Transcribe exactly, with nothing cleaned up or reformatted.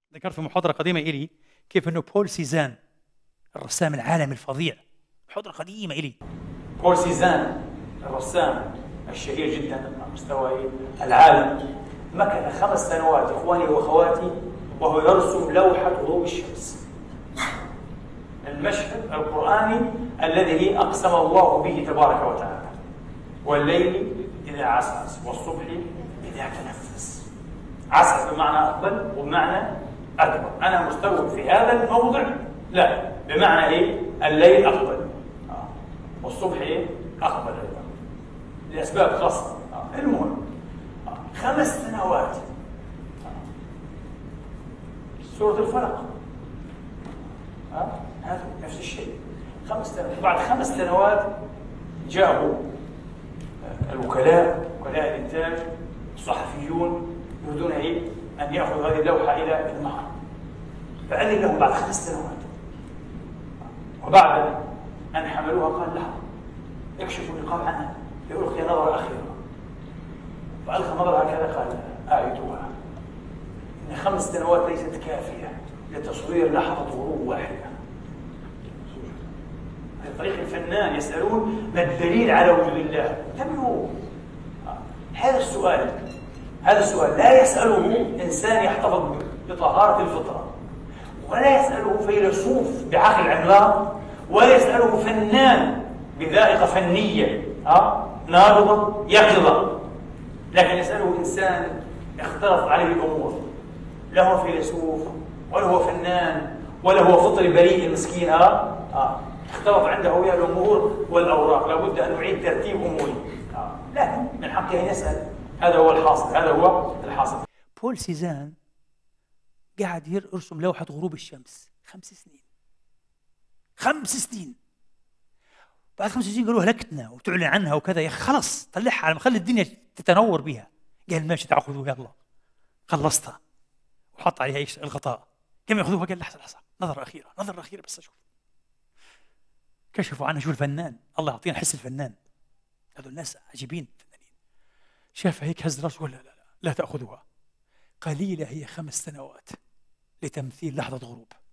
ذكرت في محاضرة قديمة إلي كيف أنه بول سيزان الرسام العالمي الفظيع، محاضرة قديمة إلي، بول سيزان الرسام الشهير جدا على مستوى العالم، مكث خمس سنوات إخواني وأخواتي وهو يرسم لوحة غروب الشمس، المشهد القرآني الذي أقسم الله به تبارك وتعالى: والليل إذا عسعس والصبح إذا تنفس. عسعس بمعنى أقبل وبمعنى أدبر. أنا مستوعب في هذا الموضع؟ لا، بمعنى إيه؟ الليل أقبل آه. والصبح إيه؟ أقبل أيضا لأسباب خاصة آه. المهم آه. خمس سنوات آه. سورة الفلق آه. هذا نفس الشيء. خمس سنوات. بعد خمس سنوات جاءوا الوكلاء، وكلاء الإنتاج، الصحفيون، يريدون إيه؟ أن يأخذوا هذه اللوحة إلى المعرض. فأذن لهم بعد خمس سنوات، وبعد أن حملوها قال: لحظة، اكشفوا النقاب عنها لألقي نظرة أخيرة. فألقى نظرة هكذا قال: أعيدوها، إن خمس سنوات ليست كافية لتصوير لحظة غروب واحدة. هذا طريق الفنان، يسألون ما الدليل على وجود الله؟ انتبهوا، هذا السؤال هذا السؤال لا يسأله إنسان يحتفظ بطهارة الفطرة، ولا يسأله فيلسوف بعقل عملاق، ولا يسأله فنان بذائقة فنية ها نابضة يقظة، لكن يسأله إنسان اختلط عليه الأمور، لا هو فيلسوف ولا هو فنان ولا هو فطري بريء مسكين ها آه. اختلط عنده ويا الأمور والأوراق، لابد أن نعيد ترتيب أموري آه. لكن من حقه أن يسأل. هذا هو الحاصل، هذا هو الحاصل. بول سيزان قاعد يرسم لوحة غروب الشمس خمس سنين خمس سنين بعد خمس سنين قالوا هلكتنا وتعلن عنها وكذا. يا خلص طلعها على ما خلي الدنيا تتنور بها. قال ماشي تأخذوها يلا، خلصتها وحط عليها ايش الغطاء. كم يأخذوها؟ قال لحظة لحظة، نظرة أخيرة نظرة أخيرة بس أشوف. كشفوا عنها شو الفنان، الله يعطينا حس الفنان، هذول الناس عجيبين فنانين. شافها هيك هز راسه: لا لا لا لا تأخذوها، قليلة هي خمس سنوات لتمثيل لحظة غروب.